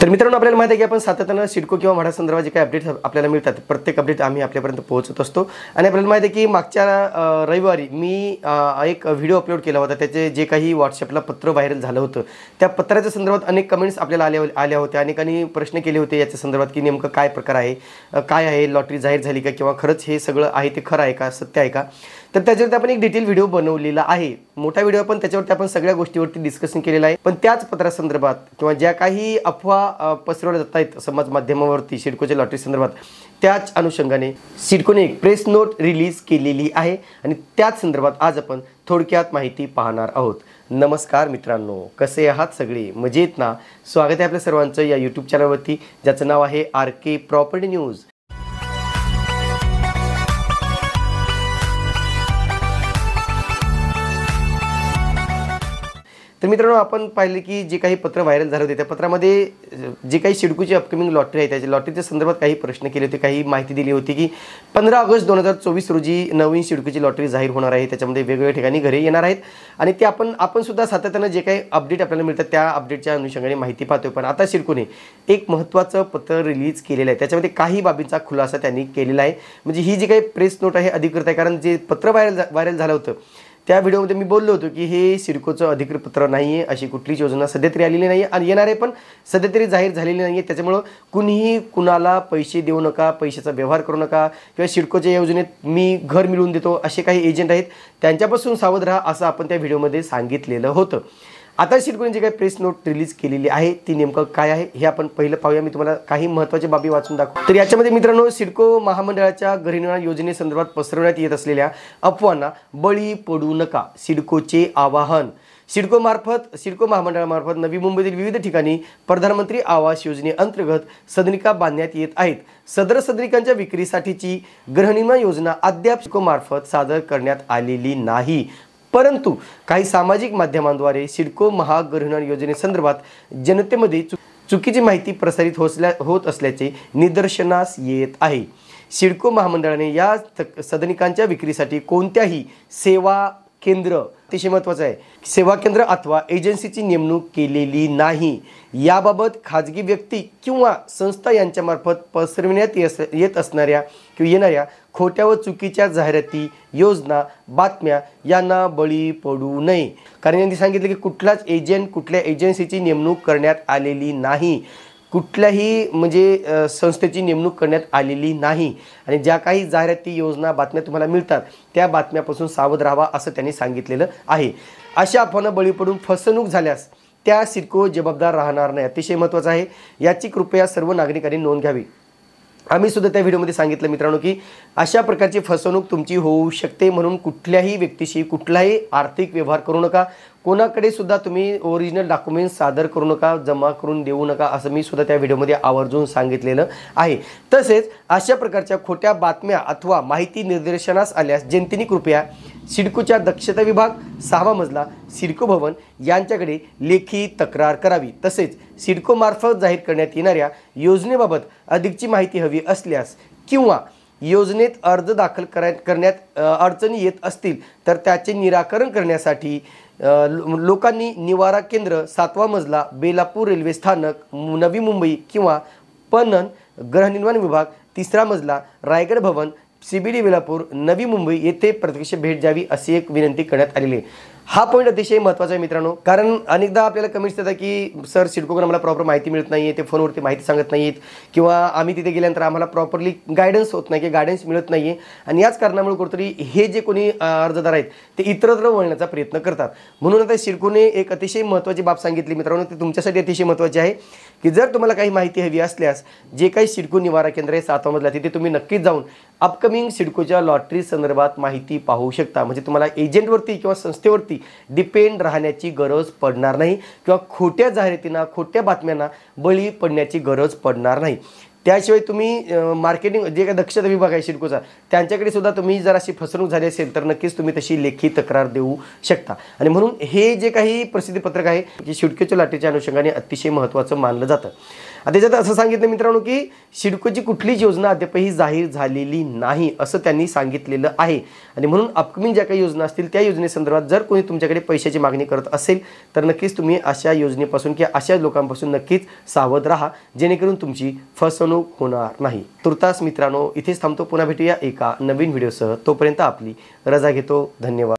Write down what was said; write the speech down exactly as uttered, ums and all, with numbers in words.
तर मित्रांनो, आपल्याला माहिती आहे की आपण सातत्याने सिडको किंवा म्हाडा संदर्भात जे काही अपडेट्स आपल्याला मिळतात प्रत्येक अपडेट आम्ही आपल्यापर्यंत पोहोचत असतो। आणि आपल्याला माहिती आहे की मागच्या रविवारी मी एक व्हिडिओ अपलोड केला होता, त्याचे जे काही व्हॉट्सअपला पत्र व्हायरल झालं होतं त्या पत्राच्या संदर्भात अनेक कमेंट्स आपल्याला आल्या आल्या होत्या। अनेकांनी प्रश्न केले होते याच्या संदर्भात की नेमकं काय प्रकार आहे, काय आहे, लॉटरी जाहीर झाली का किंवा खरंच हे सगळं आहे ते खरं आहे का, सत्य आहे का। तर त्याच्यावरती आपण एक डिटेल व्हिडिओ बनवलेला आहे, मोठा व्हिडिओ, पण त्याच्यावरती आपण सगळ्या गोष्टीवरती डिस्कशन केलेलं आहे। पण त्याच पत्रासंदर्भात किंवा ज्या काही अफवा पसरवल्या जात आहेत समाज माध्यमावरती सिडकोच्या लॉटरी संदर्भात, त्याच अनुषंगाने सिडकोने एक प्रेस नोट रिलीज केलेली आहे आणि त्याच संदर्भात आज आपण थोडक्यात माहिती पाहणार आहोत। नमस्कार मित्रांनो, कसे आहात सगळे, मजेत ना? स्वागत आहे आपल्या सर्वांचं या यूट्यूब चॅनलवरती, ज्याचं नाव आहे आर के प्रॉपर्टी न्यूज। तर मित्रांनो, आपण पाहिले की जे काही पत्र व्हायरल झाले होते त्या पत्रामध्ये जे काही सिडकोची अपकमिंग लॉटरी आहे त्याच्या लॉटरीच्या संदर्भात काही प्रश्न केले होते, काही माहिती दिली होती की पंधरा ऑगस्ट दोन हजार चोवीस रोजी नवीन सिडकोची लॉटरी जाहीर होणार आहे, त्याच्यामध्ये वेगवेगळ्या ठिकाणी घरे येणार आहेत आणि ते आपण आपण सुद्धा सातत्याने जे काही अपडेट आपल्याला मिळतात त्या अपडेटच्या अनुषंगाने माहिती पाहतोय। पण आता सिडकोने एक महत्त्वाचं पत्र रिलीज केलेलं आहे, त्याच्यामध्ये काही बाबींचा खुलासा त्यांनी केलेला आहे। म्हणजे ही जी काही प्रेस नोट आहे अधिकृत आहे, कारण जे पत्र व्हायरल व्हायरल झालं होतं त्या व्हिडिओमध्ये मी बोललो होतो की हे सिडकोचं अधिकृत पत्र नाही आहे, अशी कुठलीच योजना सध्या तरी आलेली नाही आहे आणि येणार आहे पण सध्या तरी जाहीर झालेली नाही आहे। त्याच्यामुळं कुणीही कुणाला पैसे देऊ नका, पैशाचा व्यवहार करू नका किंवा सिडकोच्या योजनेत मी घर मिळवून देतो असे काही एजंट आहेत त्यांच्यापासून सावध राहा, असं आपण त्या व्हिडिओमध्ये सांगितलेलं होतं। आता सिडकोने जे काही प्रेस नोट रिलीज केलेली आहे ती नेमकं काय आहे हे आपण पहिलं पाहूया। मी तुम्हाला काही महत्त्वाच्या बाबी वाचून दाखवतो। तर याच्यामध्ये मित्रांनो, सिडको महामंडळाच्या घरनिर्माण योजनेसंदर्भात पसरवण्यात येत असलेल्या अफवांना बळी पडू नका, सिडकोचे आवाहन। सिडको मार्फत सिडको महामंडळामार्फत नवी मुंबईतील विविध ठिकाणी प्रधानमंत्री आवास योजनेअंतर्गत सदनिका बांधण्यात येत आहेत। सदर सदनिकांच्या विक्रीसाठीची गृहनिर्माण योजना अद्याप सिडको मार्फत सादर करण्यात आलेली नाही, परंतु काही सामाजिक माध्यमांद्वारे सिडको महागृहनिर्माण योजनेसंदर्भात जनतेमध्ये चुकीची माहिती प्रसारित होत असल्याचे निदर्शनास येत आहे। सिडको महामंडळाने या सदनिकांच्या विक्रीसाठी कोणत्याही सेवा केंद्र, अतिशय महत्त्वाचं आहे, सेवा केंद्र अथवा एजन्सीची नेमणूक केलेली नाही। याबाबत खाजगी व्यक्ती किंवा संस्था यांच्यामार्फत पसरविण्यात येत असणाऱ्या किंवा येणाऱ्या खोट्या व चुकीच्या जाहिराती, योजना, बातम्या यांना बळी पडू नये। कारण यांनी सांगितले की कुठलाच एजंट, कुठल्या एजन्सीची नेमणूक करण्यात आलेली नाही, कुठल्याही म्हणजे संस्थेची नेमणूक करण्यात आलेली नाही आणि ज्या काही जाहिराती, योजना, बातम्या तुम्हाला मिळतात त्या बातम्यापासून सावध राहावा असं त्यांनी सांगितलेलं आहे। अशा अफवांना बळी पडून फसवणूक झाल्यास त्या सिडको जबाबदार राहणार नाही, अतिशय महत्त्वाचं आहे, याची कृपया सर्व नागरिकांनी नोंद घ्यावी। आम्ही सुद्धा त्या व्हिडिओमध्ये सांगितलं मित्रांनो की अशा प्रकारची फसवणूक तुमची होऊ शकते, म्हणून कुठल्याही व्यक्तीशी कुठलाही आर्थिक व्यवहार करू नका, कोणाकडे सुद्धा तुम्ही ओरिजिनल डॉक्युमेंट्स सादर करू नका, जमा करून देऊ नका, असं मी सुद्धा त्या व्हिडिओमध्ये आवर्जून सांगितलेलं आहे। तसेच अशा प्रकारच्या खोट्या बातम्या अथवा माहिती निदर्शनास आल्यास जनतेने कृपया सिडकोच्या दक्षता विभाग, सहावा मजला, सिडको भवन यांच्याकडे लेखी तक्रार करावी। तसेच सिडको मार्फत जाहीर करण्यात येणाऱ्या योजनेबाबत अधिकची माहिती हवी असल्यास किंवा योजनेत अर्ज दाखल करण्यात अडचणी येत असतील तर त्याचे निराकरण करण्यासाठी लोकांनी निवारा केंद्र, सातवा मजला, बेलापूर रेल्वे स्थानक, नवी मुंबई किंवा पणन गृहनिर्माण विभाग, तिसरा मजला, रायगड भवन, सीबीडी बेलापूर, नवी मुंबई येथे प्रत्यक्ष भेट द्यावी अशी एक विनंती करण्यात आलेली आहे। हा पॉईंट अतिशय महत्त्वाचा आहे मित्रांनो, कारण अनेकदा आपल्याला कमेंट्स येतात की सर सिडकोकडून आम्हाला प्रॉपर माहिती मिळत नाही आहे, ते फोनवरती माहिती सांगत नाहीत किंवा आम्ही तिथे गेल्यानंतर आम्हाला प्रॉपरली गायडन्स होत नाही की गायडन्स मिळत नाही आहे आणि याच कारणामुळे कुठेतरी हे जे कोणी अर्जदार आहेत ते इतरत्र वळण्याचा प्रयत्न करतात। म्हणून आता सिडकोने एक अतिशय महत्त्वाची बाब सांगितली मित्रांनो, ते तुमच्यासाठी अतिशय महत्त्वाची आहे की जर तुम्हाला काही माहिती हवी असल्यास जे काही सिडको निवारा केंद्र आहे सातवा मजला, तिथे तुम्ही नक्कीच जाऊन अपकमिंग सिडकोच्या लॉटरी संदर्भात माहिती पाहू शकता। म्हणजे तुम्हाला एजंटवरती किंवा संस्थेवरती डिपेंड राहण्याची गरज पडणार नाही किंवा खोट्या जाहिरातींना, खोट्या बातम्यांना बळी पडण्याची गरज पडणार नाही। त्याशिवाय तुम्ही मार्केटिंग जे काही दक्षता विभाग आहे सिडकोचा त्यांच्याकडे सुद्धा तुम्ही जर अशी फसवणूक झाली असेल तर नक्कीच तुम्ही तशी लेखी तक्रार देऊ शकता। आणि म्हणून हे जे काही प्रसिद्धी पत्रक आहे जे सिडकोच्या लॉटरीच्या अनुषंगाने अतिशय महत्त्वाचं मानलं जातं। आता त्याच्यात असं सांगितलं मित्रांनो की सिडकोची कुठलीच योजना अद्यापही जाहीर झालेली नाही असं त्यांनी सांगितलेलं आहे आणि म्हणून अपकमिंग ज्या काही योजना असतील त्या योजनेसंदर्भात जर कोणी तुमच्याकडे पैशाची मागणी करत असेल तर नक्कीच तुम्ही अशा योजनेपासून किंवा अशा लोकांपासून नक्कीच सावध राहा जेणेकरून तुमची फसवणूक होणार नाही. तुर्तास मित्रांनो इथेच थांबतो. पुन्हा भेटूया एका नवीन व्हिडिओसह. तोपर्यंत आपली रजा घेतो. धन्यवाद.